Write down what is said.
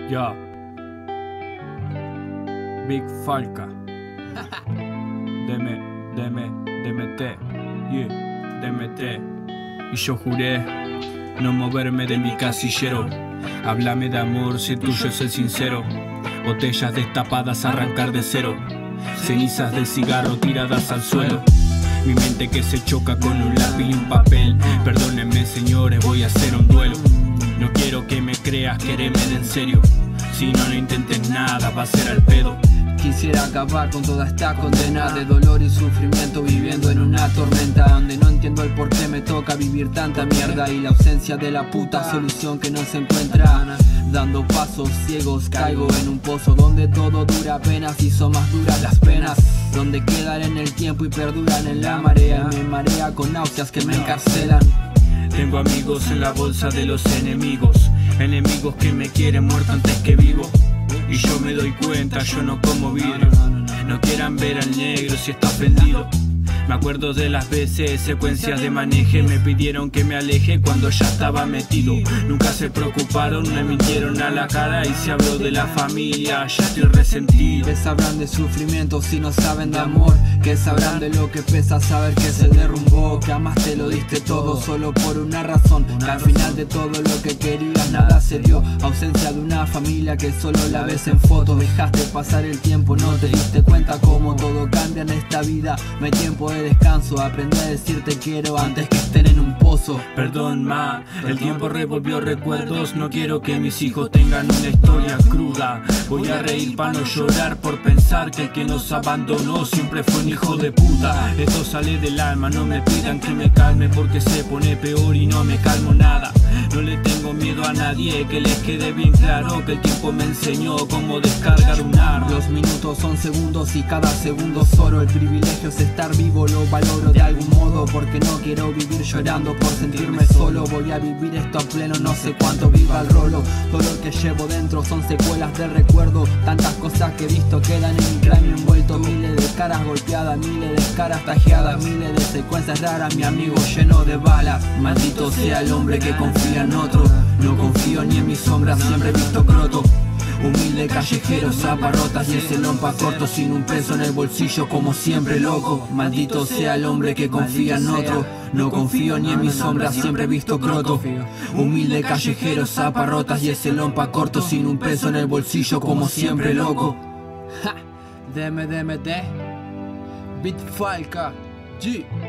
Ya. Big Falca. DMT. Yeah. DMT. Y yo juré no moverme de mi casillero. Háblame de amor, si tuyo es el sincero. Botellas destapadas, arrancar de cero. Cenizas de cigarro tiradas al suelo. Mi mente que se choca con un lápiz y un papel. Perdónenme señores, voy a hacer un duelo. No quiero que me creas, quereme de en serio. Si no intentes nada, va a ser al pedo. Quisiera acabar con toda esta condena de dolor y sufrimiento, viviendo en una tormenta donde no entiendo el por qué me toca vivir tanta mierda y la ausencia de la puta solución que no se encuentra. Dando pasos ciegos caigo en un pozo donde todo dura apenas y son más duras las penas, donde quedan en el tiempo y perduran en la marea. Me marea con náuseas que me encarcelan. Tengo amigos en la bolsa de los enemigos, enemigos que me quieren muerto antes que vivo. Y yo me doy cuenta, yo no como vidrio. No quieran ver al negro si está ofendido. Me acuerdo de las veces, secuencias de maneje. Me pidieron que me aleje cuando ya estaba metido. Nunca se preocuparon, me mintieron a la cara. Y se habló de la familia, ya estoy resentido. ¿Qué sabrán de sufrimiento si no saben de amor? ¿Qué sabrán de lo que pesa saber que se derrumbó? Que jamás te lo diste todo solo por una razón, que al final de todo lo que querías nada se dio. Ausencia de una familia que solo la ves en fotos. Dejaste pasar el tiempo, no te diste cuenta cómo todo cambia en esta vida. No hay tiempo de descanso, aprendí a decir te quiero antes que estén en un pozo. Perdón ma, el tiempo revolvió recuerdos. No quiero que mis hijos tengan una historia cruda. Voy a reír para no llorar por pensar que el que nos abandonó siempre fue un hijo de puta. Esto sale del alma, no me pidan que me calme porque se pone peor y no me calmo nada. No le tengo miedo a nadie, que les quede bien claro que el tiempo me enseñó cómo descargar un arma. Los minutos son segundos y cada segundo es oro. El privilegio es estar vivo, lo valoro de algún modo, porque no quiero vivir llorando por sentirme solo. Voy a vivir esto a pleno, no sé cuánto viva el rolo. Todo lo que llevo dentro son secuelas de recuerdo. Tantas cosas que he visto quedan en mi cráneo envuelto. Miles de caras golpeadas, miles de caras tajeadas, miles de secuencias raras, mi amigo lleno de balas. Maldito sea el hombre que confía en otro. No confío ni en mi sombra, siempre he visto croto. Humilde callejero, zaparrotas y ese lompa corto, sin un peso en el bolsillo como siempre loco. Maldito sea el hombre que confía en otro. No confío ni en mi sombra, siempre he visto croto. Humilde callejero, zaparrotas y ese lompa corto, sin un peso en el bolsillo como siempre loco. DMT, Big Falca, G.